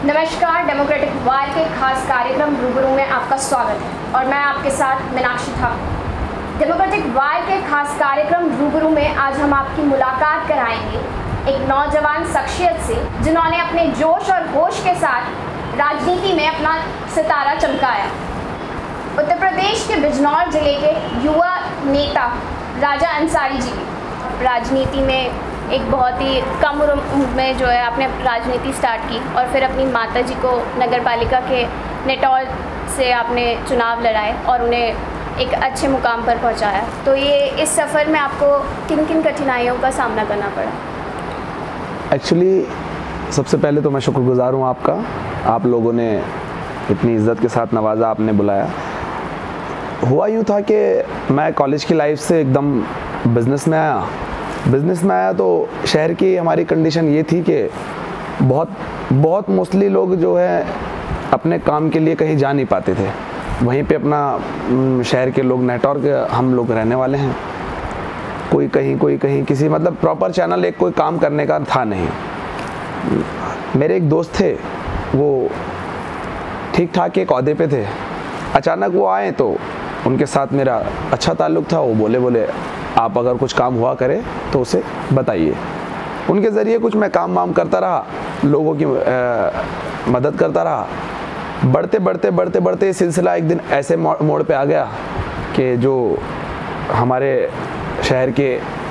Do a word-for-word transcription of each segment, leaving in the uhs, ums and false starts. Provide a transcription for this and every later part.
नमस्कार, डेमोक्रेटिक वार के खास कार्यक्रम रूबरू में आपका स्वागत है और मैं आपके साथ मीनाक्षी ठाकुर। डेमोक्रेटिक वार के खास कार्यक्रम रूबरू में आज हम आपकी मुलाकात कराएंगे एक नौजवान शख्सियत से जिन्होंने अपने जोश और होश के साथ राजनीति में अपना सितारा चमकाया। उत्तर प्रदेश के बिजनौर जिले के युवा नेता राजा अंसारी जी राजनीति में एक बहुत ही कम उम्र में जो है आपने राजनीति स्टार्ट की और फिर अपनी माता जी को नगर पालिका के नेटौर से आपने चुनाव लड़ाए और उन्हें एक अच्छे मुकाम पर पहुंचाया। तो ये इस सफ़र में आपको किन किन कठिनाइयों का सामना करना पड़ा? एक्चुअली सबसे पहले तो मैं शुक्रगुजार हूँ आपका, आप लोगों ने इतनी इज़्ज़त के साथ नवाजा, आपने बुलाया। हुआ यूँ था कि मैं कॉलेज की लाइफ से एकदम बिज़नेस में आया बिज़नेस में आया तो शहर की हमारी कंडीशन ये थी कि बहुत बहुत मोस्टली लोग जो है अपने काम के लिए कहीं जा नहीं पाते थे। वहीं पे अपना शहर के लोग नेटवर्क के हम लोग रहने वाले हैं, कोई कहीं कोई कहीं किसी मतलब प्रॉपर चैनल एक कोई काम करने का था नहीं। मेरे एक दोस्त थे, वो ठीक ठाक एक ओहदे पे थे, अचानक वो आए तो उनके साथ मेरा अच्छा ताल्लुक़ था। वो बोले बोले आप अगर कुछ काम हुआ करे तो उसे बताइए। उनके ज़रिए कुछ मैं काम वाम करता रहा, लोगों की आ, मदद करता रहा। बढ़ते बढ़ते बढ़ते बढ़ते सिलसिला एक दिन ऐसे मोड़ पे आ गया कि जो हमारे शहर के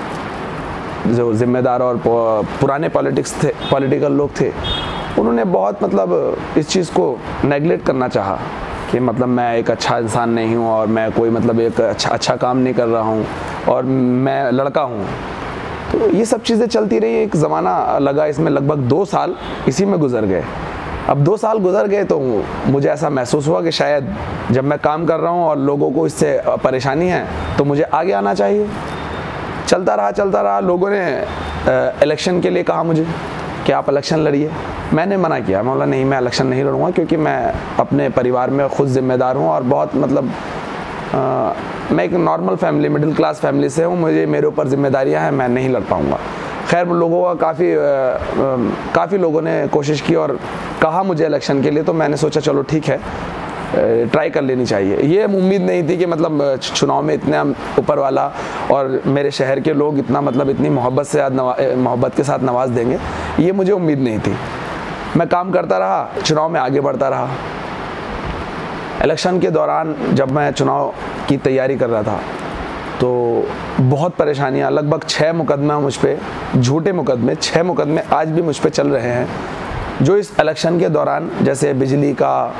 जो ज़िम्मेदार और पुराने पॉलिटिक्स थे पॉलिटिकल लोग थे, उन्होंने बहुत मतलब इस चीज़ को नेगलेक्ट करना चाहा कि मतलब मैं एक अच्छा इंसान नहीं हूँ और मैं कोई मतलब एक अच्छा अच्छा काम नहीं कर रहा हूँ और मैं लड़का हूँ। तो ये सब चीज़ें चलती रही, एक ज़माना लगा इसमें, लगभग दो साल इसी में गुजर गए। अब दो साल गुजर गए तो मुझे ऐसा महसूस हुआ कि शायद जब मैं काम कर रहा हूँ और लोगों को इससे परेशानी है तो मुझे आगे आना चाहिए। चलता रहा चलता रहा लोगों ने इलेक्शन के लिए कहा मुझे कि आप इलेक्शन लड़िए। मैंने मना किया, मैं बोला नहीं, मैं इलेक्शन नहीं लड़ूंगा क्योंकि मैं अपने परिवार में ख़ुद ज़िम्मेदार हूँ और बहुत मतलब आ, मैं एक normal family middle class family से हूँ, मुझे मेरे ऊपर जिम्मेदारियाँ हैं, मैं नहीं लड़ पाऊँगा। खैर लोगों का काफ़ी काफ़ी लोगों ने कोशिश की और कहा मुझे इलेक्शन के लिए, तो मैंने सोचा चलो ठीक है, ट्राई कर लेनी चाहिए। ये उम्मीद नहीं थी कि मतलब चुनाव में इतने ऊपर वाला और मेरे शहर के लोग इतना मतलब इतनी मोहब्बत से मोहब्बत के साथ नवाज देंगे, ये मुझे उम्मीद नहीं थी। मैं काम करता रहा, चुनाव में आगे बढ़ता रहा। इलेक्शन के दौरान जब मैं चुनाव की तैयारी कर रहा था तो बहुत परेशानियां, लगभग छः मुकदमे मुझ पे, झूठे मुकदमे, छः मुकदमे आज भी मुझ पे चल रहे हैं जो इस इलेक्शन के दौरान, जैसे बिजली का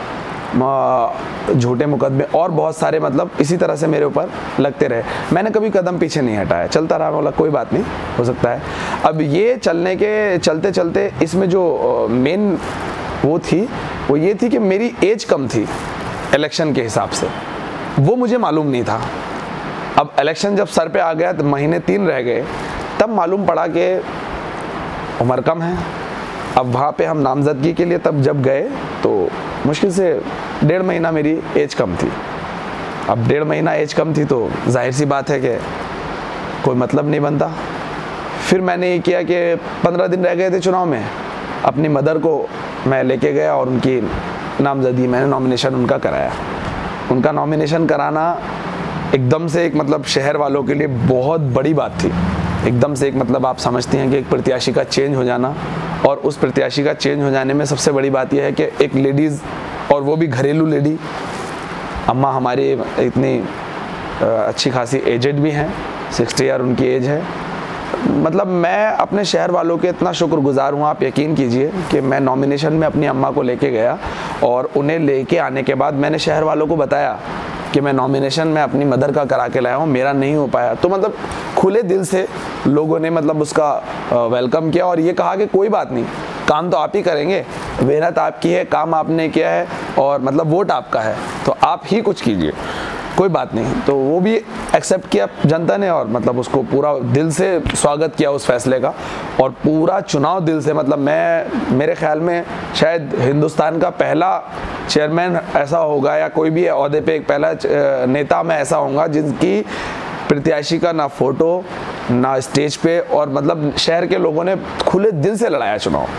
झूठे मुकदमे और बहुत सारे मतलब इसी तरह से मेरे ऊपर लगते रहे। मैंने कभी कदम पीछे नहीं हटाया, चलता रहा, बोला कोई बात नहीं, हो सकता है। अब ये चलने के चलते चलते इसमें जो मेन वो थी वो ये थी कि मेरी एज कम थी इलेक्शन के हिसाब से, वो मुझे मालूम नहीं था। अब इलेक्शन जब सर पे आ गया तो महीने तीन रह गए, तब मालूम पड़ा कि उम्र कम है। अब वहाँ पे हम नामजदगी के लिए तब जब गए तो मुश्किल से डेढ़ महीना मेरी एज कम थी। अब डेढ़ महीना एज कम थी तो जाहिर सी बात है कि कोई मतलब नहीं बनता। फिर मैंने ये किया कि पंद्रह दिन रह गए थे चुनाव में, अपनी मदर को मैं लेके गया और उनकी नामजदगी, मैंने नॉमिनेशन उनका कराया। उनका नॉमिनेशन कराना एकदम से एक मतलब शहर वालों के लिए बहुत बड़ी बात थी। एकदम से एक मतलब आप समझती हैं कि एक प्रत्याशी का चेंज हो जाना, और उस प्रत्याशी का चेंज हो जाने में सबसे बड़ी बात यह है कि एक लेडीज़, और वो भी घरेलू लेडी, अम्मा हमारी इतनी अच्छी खासी एजेड भी हैं, सिक्सटी ईयर उनकी एज है। मतलब मैं अपने शहर वालों के इतना शुक्रगुजार हूँ, आप यकीन कीजिए कि मैं नॉमिनेशन में अपनी अम्मा को लेके गया और उन्हें लेके आने के बाद मैंने शहर वालों को बताया कि मैं नॉमिनेशन में अपनी मदर का करा के लाया हूँ, मेरा नहीं हो पाया। तो मतलब खुले दिल से लोगों ने मतलब उसका वेलकम किया और ये कहा कि कोई बात नहीं, काम तो आप ही करेंगे, मेहनत आपकी है, काम आपने किया है और मतलब वोट आपका है, तो आप ही कुछ कीजिए, कोई बात नहीं। तो वो भी एक्सेप्ट किया जनता ने और मतलब उसको पूरा दिल से स्वागत किया उस फैसले का, और पूरा चुनाव दिल से, मतलब मैं मेरे ख्याल में शायद हिंदुस्तान का पहला चेयरमैन ऐसा होगा या कोई भी ओहदे पे एक पहला नेता मैं ऐसा होऊंगा जिनकी प्रत्याशी का ना फोटो ना स्टेज पे, और मतलब शहर के लोगों ने खुले दिल से लड़ाया चुनाव।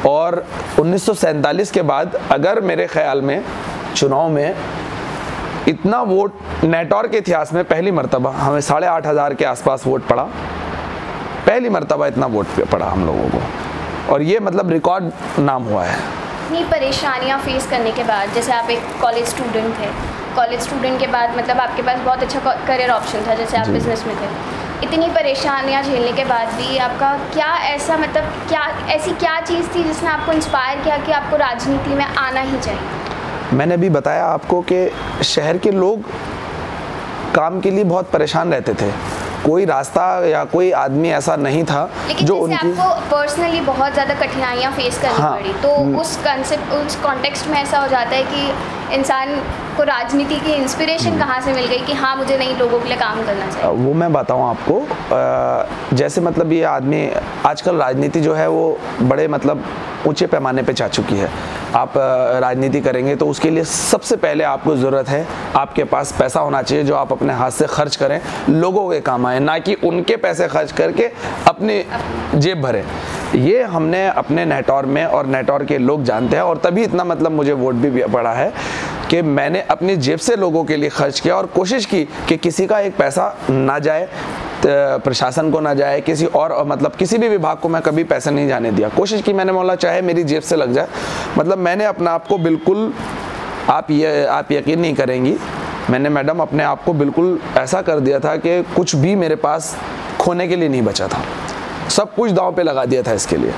और उन्नीस सौ सैंतालीस के बाद अगर मेरे ख्याल में चुनाव में इतना वोट नेटौर के इतिहास में पहली मर्तबा हमें साढ़े आठ हज़ार के आसपास वोट पड़ा, पहली मर्तबा इतना वोट पड़ा हम लोगों को, और ये मतलब रिकॉर्ड नाम हुआ है। इतनी परेशानियां फेस करने के बाद, जैसे आप एक कॉलेज स्टूडेंट थे, कॉलेज स्टूडेंट के बाद मतलब आपके पास बहुत अच्छा करियर ऑप्शन था, जैसे आप बिजनेस में थे, इतनी परेशानियां झेलने के बाद भी आपका क्या ऐसा मतलब क्या ऐसी क्या चीज़ थी जिसने आपको इंस्पायर किया कि आपको राजनीति में आना ही चाहिए? मैंने भी बताया आपको कि शहर के लोग काम के लिए बहुत परेशान रहते थे, कोई रास्ता या कोई आदमी ऐसा नहीं था जो उनकी आपको पर्सनली बहुत ज़्यादा कठिनाइयाँ फेस करनी हाँ, पड़ी, तो उस कंसेप्ट उस कॉन्टेक्स्ट में ऐसा हो जाता है कि इंसान को राजनीति की इंस्पिरेशन कहाँ से मिल गई कि हाँ मुझे नहीं लोगों के लिए काम करना चाहिए? वो मैं बताऊँ आपको, जैसे मतलब ये आदमी आजकल राजनीति जो है वो बड़े मतलब ऊंचे पैमाने पे जा चुकी है। आप राजनीति करेंगे तो उसके लिए सबसे पहले आपको ज़रूरत है आपके पास पैसा होना चाहिए जो आप अपने हाथ से खर्च करें, लोगों के काम आए, ना कि उनके पैसे खर्च करके अपनी जेब भरें। ये हमने अपने नेटौर में और नेटौर के लोग जानते हैं, और तभी इतना मतलब मुझे वोट भी पड़ा है कि मैंने अपनी जेब से लोगों के लिए खर्च किया और कोशिश की कि किसी का एक पैसा ना जाए, प्रशासन को ना जाए, किसी और मतलब किसी भी विभाग को मैं कभी पैसा नहीं जाने दिया। कोशिश की मैंने, बोला चाहे मेरी जेब से लग जाए, मतलब मैंने अपने आप को बिल्कुल, आप ये आप यकीन नहीं करेंगी, मैंने मैडम अपने आप को बिल्कुल ऐसा कर दिया था कि कुछ भी मेरे पास खोने के लिए नहीं बचा था, सब कुछ दांव पे लगा दिया था इसके लिए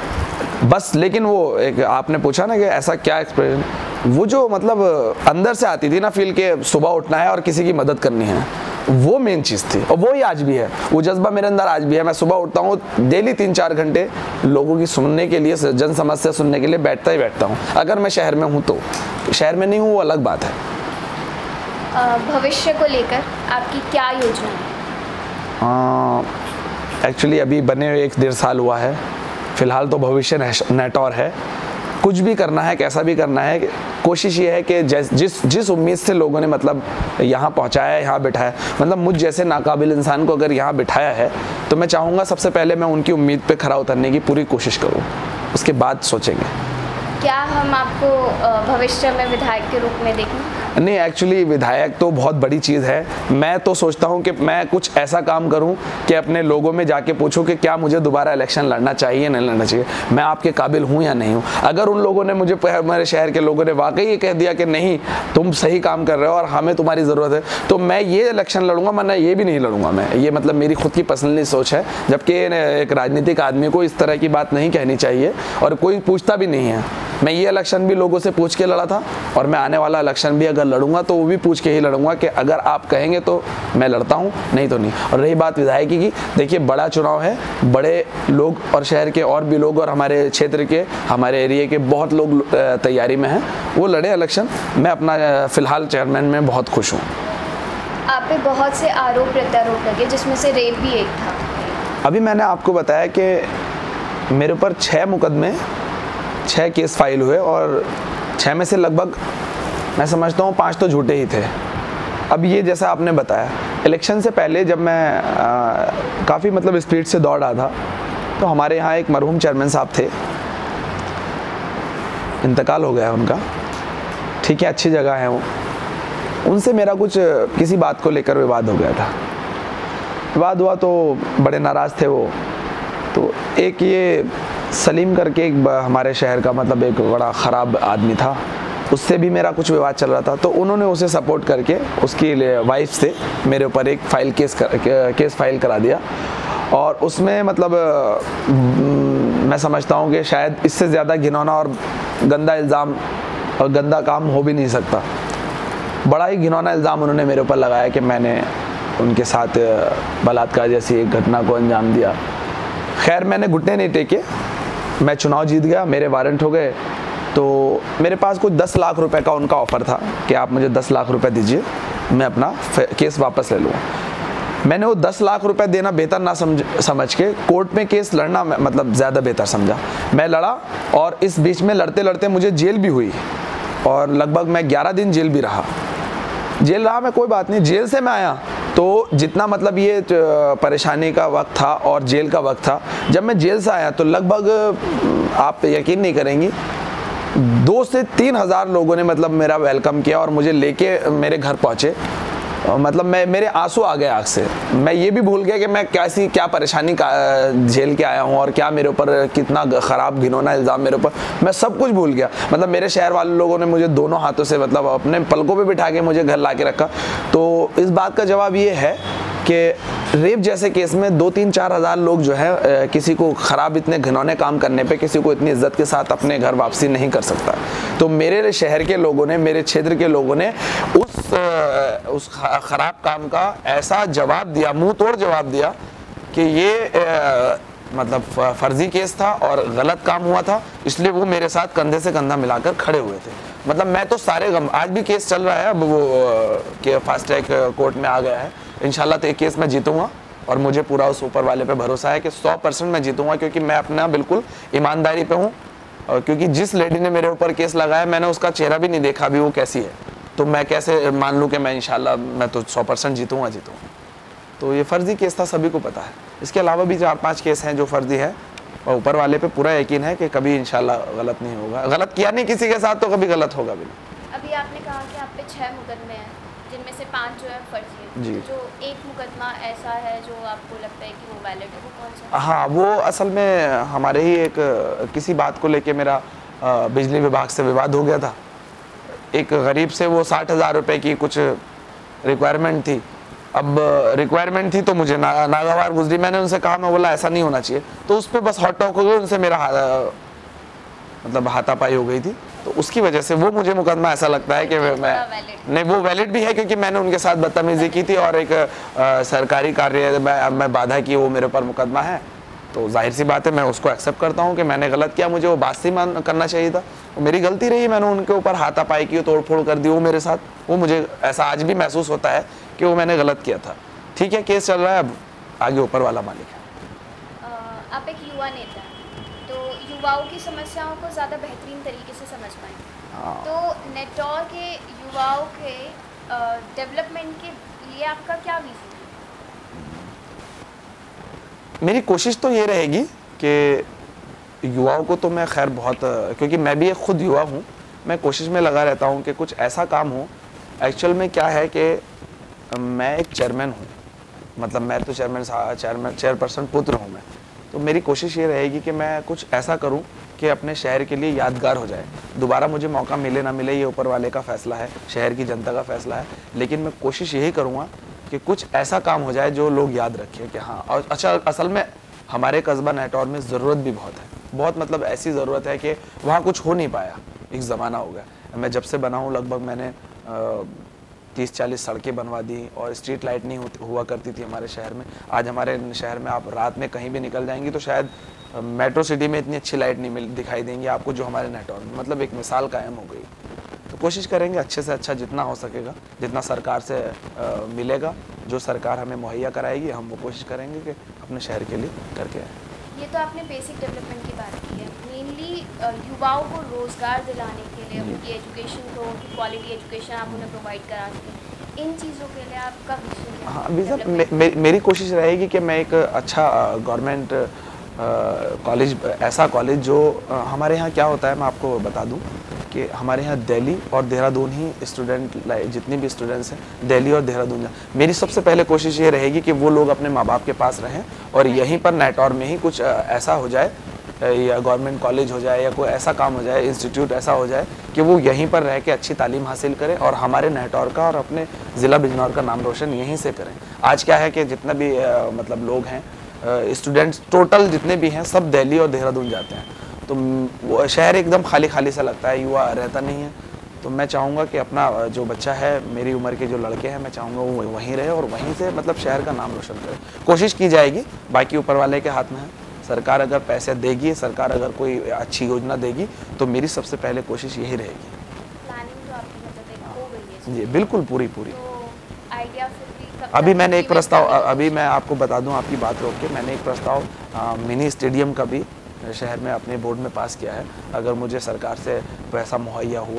बस। लेकिन वो एक आपने पूछा ना कि ऐसा क्या एक्सप्रेशन, वो जो मतलब अंदर से आती थी ना फील के सुबह उठना है और किसी की मदद करनी है, वो मेन चीज़ थी, और वो ही आज भी है, वो जज्बा मेरे अंदर आज भी है। मैं सुबह उठता हूँ, डेली तीन चार घंटे लोगों की सुनने के लिए, जन समस्या सुनने के लिए बैठता ही बैठता हूँ, अगर मैं शहर में हूँ तो। शहर में नहीं हूँ वो अलग बात है। भविष्य को लेकर आपकी क्या योजना है? एक्चुअली अभी बने हुए एक डेढ़ साल हुआ है, फ़िलहाल तो भविष्य नेटौर है। कुछ भी करना है, कैसा भी करना है, कोशिश ये है कि जिस जिस उम्मीद से लोगों ने मतलब यहाँ पहुँचाया है, यहाँ बिठाया, मतलब मुझ जैसे नाकाबिल इंसान को अगर यहाँ बिठाया है तो मैं चाहूँगा सबसे पहले मैं उनकी उम्मीद पे खरा उतरने की पूरी कोशिश करूँ, उसके बाद सोचेंगे। क्या हम आपको भविष्य में विधायक के रूप में देखें? नहीं, एक्चुअली विधायक तो बहुत बड़ी चीज़ है। मैं तो सोचता हूँ कि मैं कुछ ऐसा काम करूँ कि अपने लोगों में जाके पूछूं कि क्या मुझे दोबारा इलेक्शन लड़ना चाहिए नहीं लड़ना चाहिए, मैं आपके काबिल हूँ या नहीं हूँ। अगर उन लोगों ने मुझे, मेरे शहर के लोगों ने वाकई ये कह दिया कि नहीं तुम सही काम कर रहे हो और हमें तुम्हारी ज़रूरत है, तो मैं ये इलेक्शन लड़ूंगा, वरना ये भी नहीं लड़ूंगा मैं। ये मतलब मेरी खुद की पर्सनली सोच है, जबकि एक राजनीतिक आदमी को इस तरह की बात नहीं कहनी चाहिए और कोई पूछता भी नहीं है। मैं ये इलेक्शन भी लोगों से पूछ के लड़ा था, और मैं आने वाला इलेक्शन भी अगर लड़ूंगा तो वो भी पूछ के ही लड़ूंगा कि अगर आप कहेंगे तो मैं लड़ता हूँ, नहीं तो नहीं। और रही बात विधायकी की, देखिए बड़ा चुनाव है, बड़े लोग और शहर के और भी लोग और हमारे क्षेत्र के, हमारे एरिया के बहुत लोग तैयारी में हैं, वो लड़े इलेक्शन। मैं अपना फ़िलहाल चेयरमैन में बहुत खुश हूँ। आप पे बहुत से आरोप प्रत्यारोप लगे, जिसमें से रेप भी एक था। अभी मैंने आपको बताया कि मेरे ऊपर छः मुकदमे, छः केस फाइल हुए, और छः में से लगभग मैं समझता हूँ पाँच तो झूठे ही थे। अब ये जैसा आपने बताया, इलेक्शन से पहले जब मैं काफ़ी मतलब स्पीड से दौड़ रहा था, तो हमारे यहाँ एक मरहूम चेयरमैन साहब थे, इंतकाल हो गया उनका, ठीक है, अच्छी जगह है वो। उनसे मेरा कुछ किसी बात को लेकर विवाद हो गया था। विवाद हुआ तो बड़े नाराज़ थे वो। तो एक ये सलीम करके एक हमारे शहर का मतलब एक बड़ा ख़राब आदमी था, उससे भी मेरा कुछ विवाद चल रहा था। तो उन्होंने उसे सपोर्ट करके उसकी वाइफ से मेरे ऊपर एक फ़ाइल केस कर, केस फाइल करा दिया, और उसमें मतलब मैं समझता हूँ कि शायद इससे ज़्यादा घिनौना और गंदा इल्ज़ाम और गंदा काम हो भी नहीं सकता। बड़ा ही घिनौना इल्ज़ाम उन्होंने मेरे ऊपर लगाया कि मैंने उनके साथ बलात्कार जैसी एक घटना को अंजाम दिया। खैर मैंने घुटने नहीं टेके, मैं चुनाव जीत गया, मेरे वारंट हो गए। तो मेरे पास कुछ दस लाख रुपए का उनका ऑफ़र था कि आप मुझे दस लाख रुपए दीजिए, मैं अपना केस वापस ले लूँगा। मैंने वो दस लाख रुपए देना बेहतर ना समझ समझ के कोर्ट में केस लड़ना मतलब ज़्यादा बेहतर समझा। मैं लड़ा, और इस बीच में लड़ते लड़ते मुझे जेल भी हुई, और लगभग मैं ग्यारह दिन जेल भी रहा। जेल रहा मैं, कोई बात नहीं, जेल से मैं आया तो जितना मतलब ये परेशानी का वक्त था और जेल का वक्त था, जब मैं जेल से आया तो लगभग आप यकीन नहीं करेंगी दो से तीन हज़ार लोगों ने मतलब मेरा वेलकम किया और मुझे लेके मेरे घर पहुँचे। मतलब मैं मेरे आंसू आ गए आँख से। मैं ये भी भूल गया कि मैं कैसी क्या परेशानी का झेल के आया हूँ और क्या मेरे ऊपर कितना ख़राब घिनौना इल्ज़ाम मेरे ऊपर, मैं सब कुछ भूल गया। मतलब मेरे शहर वाले लोगों ने मुझे दोनों हाथों से मतलब अपने पलकों पे बिठा के मुझे घर ला के रखा। तो इस बात का जवाब ये है कि रेप जैसे केस में दो तीन चार हज़ार लोग जो है किसी को ख़राब इतने घिनौने काम करने पे किसी को इतनी इज्जत के साथ अपने घर वापसी नहीं कर सकता। तो मेरे शहर के लोगों ने, मेरे क्षेत्र के लोगों ने उस उस ख़राब काम का ऐसा जवाब दिया, मुंह तोड़ जवाब दिया कि ये आ, मतलब फर्जी केस था और गलत काम हुआ था, इसलिए वो मेरे साथ कंधे से कंधा मिलाकर खड़े हुए थे। मतलब मैं तो सारे गम, आज भी केस चल रहा है, अब वो के फास्ट ट्रैक कोर्ट में आ गया है। इंशाल्लाह तो एक केस मैं जीतूंगा और मुझे पूरा उस ऊपर वाले पे भरोसा है कि सौ परसेंट मैं जीतूंगा, क्योंकि मैं अपना बिल्कुल ईमानदारी पे हूँ। और क्योंकि जिस लेडी ने मेरे ऊपर केस लगाया मैंने उसका चेहरा भी नहीं देखा अभी वो कैसी है, तो मैं कैसे मान लूँ कि मैं इंशाल्लाह मैं तो सौ परसेंट जीतूंगा जीतूंगा तो ये फर्जी केस था, सभी को पता है। इसके अलावा भी चार पांच केस हैं जो फर्जी है और ऊपर वाले पे पूरा यकीन है कि कभी इंशाल्लाह गलत नहीं होगा। गलत किया नहीं किसी के साथ तो कभी गलत होगा भी नहीं। अभी आपने कहा कि आप पे छह मुकदमे हैं जिनमें से पांच जो है फर्जी है, जी। जो एक मुकदमा ऐसा है जो आपको लगता है कि वो वैलिड है, वो कौन सा? हाँ, वो असल में हमारे ही एक किसी बात को लेके मेरा बिजली विभाग से विवाद हो गया था। एक गरीब से वो साठ हज़ार रुपये की कुछ रिक्वायरमेंट थी। अब रिक्वायरमेंट थी तो मुझे ना, नागवार गुजरी। मैंने उनसे कहा, मैं बोला ऐसा नहीं होना चाहिए, तो उस पर बस हॉट टॉक हो गई, उनसे मेरा हा, मतलब हाथापाई हो गई थी। तो उसकी वजह से वो मुझे मुकदमा ऐसा लगता है कि मैं नहीं, वो वैलिड भी है क्योंकि मैंने उनके साथ बदतमीजी की थी और एक आ, सरकारी कार्य में मैं बाधा की, वो मेरे ऊपर मुकदमा है। तो जाहिर सी बात है मैं उसको एक्सेप्ट करता हूँ कि मैंने गलत किया, मुझे वो बासी मान करना चाहिए था, वो मेरी गलती रही, मैंने उनके ऊपर हाथापाई की, तोड़ फोड़ कर दी वो मेरे साथ। वो मुझे ऐसा आज भी महसूस होता है कि वो मैंने गलत किया था। ठीक है, केस चल रहा है, अब आगे ऊपर वाला मालिक है। आप एक युवा नेता हैं, तो युवाओं की समस्याओं को ज़्यादा बेहतरीन तरीके से समझ पाएँ, तो नेटौर के युवाओं के डेवलपमेंट के लिए आपका क्या विजन है? मेरी कोशिश तो ये रहेगी कि युवाओं को तो मैं खैर बहुत, क्योंकि मैं भी एक खुद युवा हूँ, मैं कोशिश में लगा रहता हूँ कि कुछ ऐसा काम हो। एक्चुअल में क्या है कि मैं एक चेयरमैन हूँ, मतलब मैं तो चेयरमैन चेयरमैन चेयरपर्सन पुत्र हूँ मैं, तो मेरी कोशिश ये रहेगी कि मैं कुछ ऐसा करूँ कि अपने शहर के लिए यादगार हो जाए। दोबारा मुझे मौका मिले ना मिले ये ऊपर वाले का फ़ैसला है, शहर की जनता का फ़ैसला है, लेकिन मैं कोशिश यही करूँगा कि कुछ ऐसा काम हो जाए जो लोग याद रखें कि हाँ। और अच्छा, असल में हमारे कस्बा नेटौर में ज़रूरत भी बहुत है, बहुत मतलब ऐसी ज़रूरत है कि वहाँ कुछ हो नहीं पाया। एक ज़माना हो गया, मैं जब से बना हूँ लगभग मैंने तीस चालीस सड़कें बनवा दी और स्ट्रीट लाइट नहीं हुआ करती थी हमारे शहर में। आज हमारे शहर में आप रात में कहीं भी निकल जाएंगी तो शायद मेट्रो सिटी में इतनी अच्छी लाइट नहीं मिल दिखाई देंगी आपको जो हमारे नेटौर में, मतलब एक मिसाल कायम हो गई। तो कोशिश करेंगे अच्छे से अच्छा जितना हो सकेगा, जितना सरकार से आ, मिलेगा, जो सरकार हमें मुहैया कराएगी, हम वो कोशिश करेंगे कि अपने शहर के लिए करके आए। ये तो आपने बेसिक डेवलपमेंट की बात की है, मेनली युवाओं को रोज़गार दिलाने के लिए, उनकी एजुकेशन को, उनकी क्वालिटी एजुकेशन आप उन्हें प्रोवाइड कराते हैं, इन चीज़ों के लिए आपका विजन क्या है? हाँ, विजन मे, मे, मेरी कोशिश रहेगी कि मैं एक अच्छा गवर्नमेंट कॉलेज, ऐसा कॉलेज जो आ, हमारे यहाँ क्या होता है मैं आपको बता दूँ कि हमारे यहाँ दिल्ली और देहरादून ही स्टूडेंट, जितने भी स्टूडेंट्स हैं दिल्ली और देहरादून जा। मेरी सबसे पहले कोशिश ये रहेगी कि वो लोग अपने माँ बाप के पास रहें और यहीं पर नेटौर में ही कुछ ऐसा हो जाए, या गवर्नमेंट कॉलेज हो जाए या कोई ऐसा काम हो जाए, इंस्टीट्यूट ऐसा हो जाए कि वो यहीं पर रह के अच्छी तालीम हासिल करें और हमारे नेटौर का और अपने ज़िला बिजनौर का नाम रोशन यहीं से करें। आज क्या है कि जितना भी मतलब लोग हैं, स्टूडेंट्स टोटल जितने भी हैं सब दिल्ली और देहरादून जाते हैं, तो वो शहर एकदम खाली खाली सा लगता है, युवा रहता नहीं है। तो मैं चाहूँगा कि अपना जो बच्चा है, मेरी उम्र के जो लड़के हैं, मैं चाहूँगा वो वहीं रहे और वहीं से मतलब शहर का नाम रोशन करे। कोशिश की जाएगी, बाकी ऊपर वाले के हाथ में है। सरकार अगर पैसे देगी, सरकार अगर कोई अच्छी योजना देगी तो मेरी सबसे पहले कोशिश यही रहेगी। प्लानिंग तो आपकी मतलब एक हो गई है जी बिल्कुल, पूरी पूरी। तो आइडिया फिर भी कब अभी तक मैंने एक implement प्रस्ताव, करेंगे? अभी मैं आपको बता दूं आपकी बात रोक के, मैंने एक प्रस्ताव आ, मिनी स्टेडियम का भी शहर में अपने बोर्ड में पास किया है। अगर मुझे सरकार से पैसा मुहैया हुआ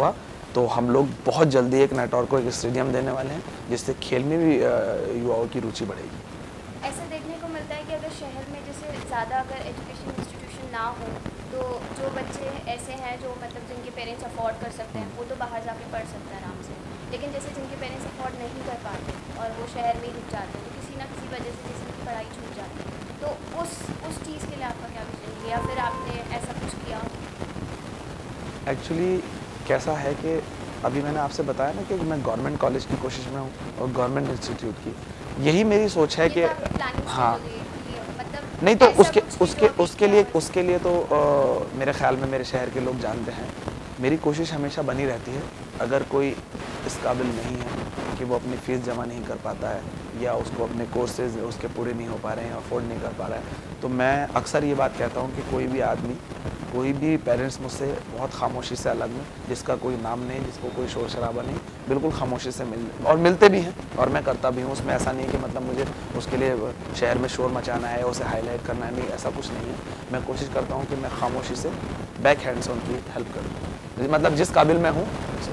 तो हम लोग बहुत जल्दी एक नेटवर्क को एक स्टेडियम देने वाले हैं, जिससे खेल में भी युवाओं की रुचि बढ़ेगी। ऐसा देखने को मिलता है कि अगर शहर में जैसे ज़्यादा अगर एजुकेशन इंस्टीट्यूशन ना हो तो जो बच्चे ऐसे हैं जो मतलब जिनके पेरेंट्स अफोर्ड कर सकते हैं वो तो बाहर जाके पढ़ सकते हैं आराम से, लेकिन जैसे जिनके पेरेंट्स अफोर्ड नहीं कर पाते और वो शहर में ही रुक जाते हैं तो किसी ना किसी वजह से जैसे उनकी पढ़ाई छूट जाती है, तो उस उस चीज़ के लिए आपका क्या विजन है या फिर आपने ऐसा कुछ किया? एक्चुअली कैसा है कि अभी मैंने आपसे बताया ना कि मैं गवर्नमेंट कॉलेज की कोशिश में हूँ और गवर्नमेंट इंस्टीट्यूट की, यही मेरी सोच है कि हाँ मतलब नहीं तो उसके उसके उसके लिए उसके लिए तो आ, मेरे ख्याल में मेरे शहर के लोग जानते हैं। मेरी कोशिश हमेशा बनी रहती है, अगर कोई इस काबिल नहीं है कि वो अपनी फ़ीस जमा नहीं कर पाता है या उसको अपने कोर्सेज उसके पूरे नहीं हो पा रहे हैं, अफोर्ड नहीं कर पा रहा है, तो मैं अक्सर ये बात कहता हूँ कि कोई भी आदमी, कोई भी पेरेंट्स मुझसे बहुत खामोशी से अलग में, जिसका कोई नाम नहीं, जिसको कोई शोर शराबा नहीं, बिल्कुल खामोशी से मिल और मिलते भी हैं और मैं करता भी हूँ। उसमें ऐसा नहीं है कि मतलब मुझे उसके लिए शहर में शोर मचाना है, उसे हाईलाइट करना है, नहीं, ऐसा कुछ नहीं है। मैं कोशिश करता हूँ कि मैं खामोशी से बैक हैंड से उनकी हेल्प करूँ, मतलब जिस काबिल मैं हूँ।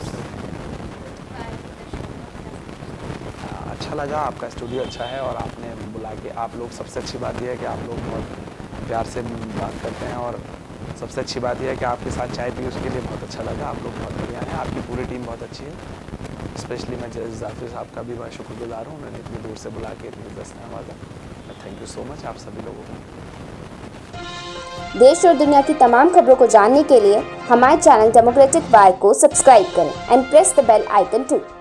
अच्छा लगा, आपका स्टूडियो अच्छा है और आपने बुला के, आप लोग, सबसे अच्छी बात यह है कि आप लोग बहुत प्यार से बात करते हैं और सबसे अच्छी बात यह है कि आपके साथ चाय पी, उसके लिए बहुत अच्छा लगा। आप लोग बहुत बढ़िया हैं, आपकी पूरी टीम बहुत अच्छी है। स्पेशली मैं जज जाफिर साहब का भी बहुत शुक्रगुजार हूँ, उन्होंने इतनी दूर से बुला के इतनी इज्जत से नवाजा। थैंक यू सो मच आप सभी लोगों को। देश और दुनिया की तमाम खबरों को जानने के लिए हमारे चैनल डेमोक्रेटिक वायर को सब्सक्राइब करें and press the bell icon to.